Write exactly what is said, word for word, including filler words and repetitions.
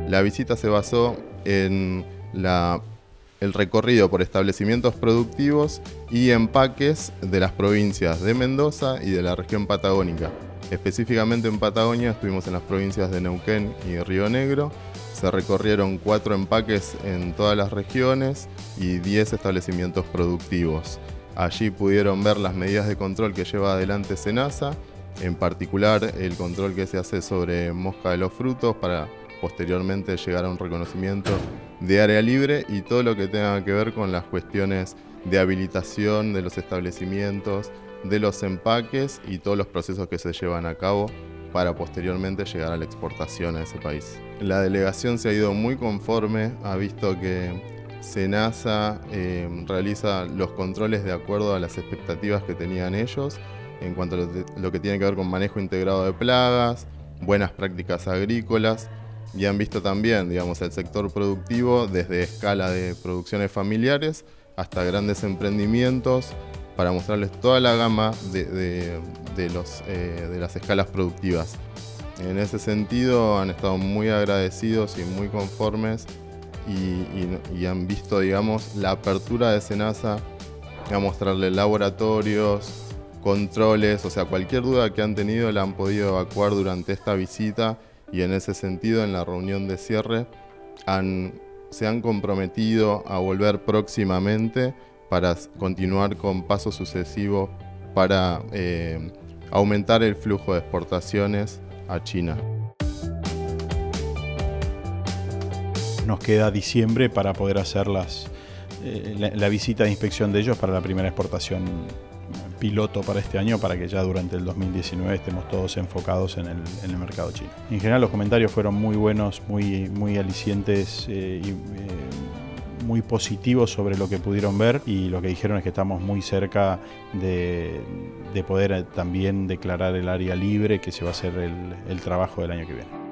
La visita se basó en la, el recorrido por establecimientos productivos y empaques de las provincias de Mendoza y de la región patagónica. Específicamente en Patagonia estuvimos en las provincias de Neuquén y Río Negro. Se recorrieron cuatro empaques en todas las regiones y diez establecimientos productivos. Allí pudieron ver las medidas de control que lleva adelante SENASA, en particular el control que se hace sobre mosca de los frutos para posteriormente llegar a un reconocimiento de área libre y todo lo que tenga que ver con las cuestiones de habilitación de los establecimientos, de los empaques y todos los procesos que se llevan a cabo para posteriormente llegar a la exportación a ese país. La delegación se ha ido muy conforme, ha visto que SENASA eh, realiza los controles de acuerdo a las expectativas que tenían ellos en cuanto a lo, de, lo que tiene que ver con manejo integrado de plagas, buenas prácticas agrícolas, y han visto también, digamos, el sector productivo desde escala de producciones familiares hasta grandes emprendimientos para mostrarles toda la gama de, de, de, los, eh, de las escalas productivas. En ese sentido han estado muy agradecidos y muy conformes y, y, y han visto, digamos, la apertura de SENASA a mostrarle laboratorios, controles, o sea, cualquier duda que han tenido la han podido evacuar durante esta visita. Y en ese sentido, en la reunión de cierre, han, se han comprometido a volver próximamente para continuar con pasos sucesivos para eh, aumentar el flujo de exportaciones a China. Nos queda diciembre para poder hacer las, eh, la, la visita de inspección de ellos para la primera exportación piloto para este año, para que ya durante el dos mil diecinueve estemos todos enfocados en el, en el mercado chino. En general los comentarios fueron muy buenos, muy, muy alicientes eh, y eh, muy positivos sobre lo que pudieron ver, y lo que dijeron es que estamos muy cerca de, de poder también declarar el área libre, que se va a hacer el, el trabajo del año que viene.